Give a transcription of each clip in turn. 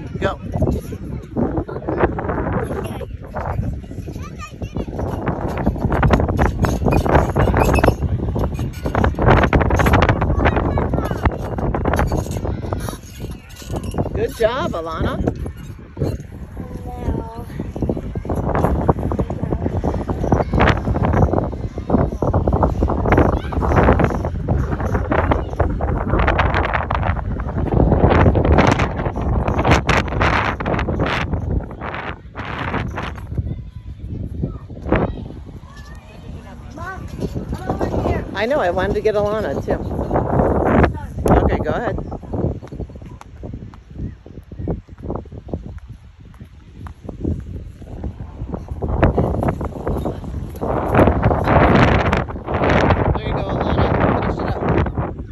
Go. Good job, Alana. I know, I wanted to get Alana too. Okay, go ahead. There you go, Alana. Finish it up.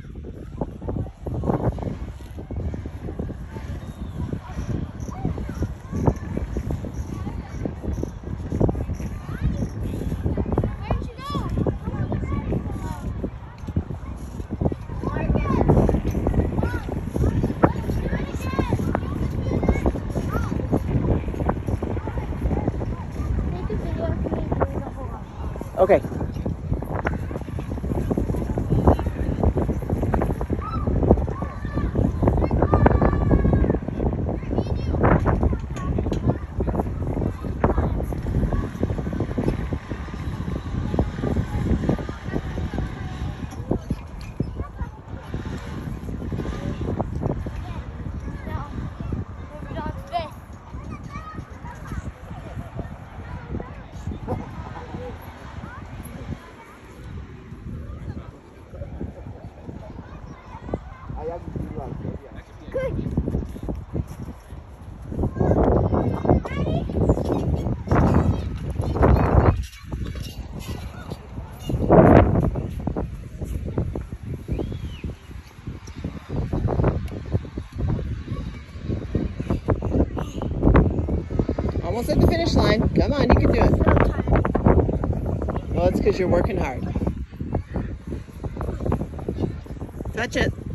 Okay. Good. Almost at the finish line. Come on, you can do it. Well, it's because you're working hard. Touch it.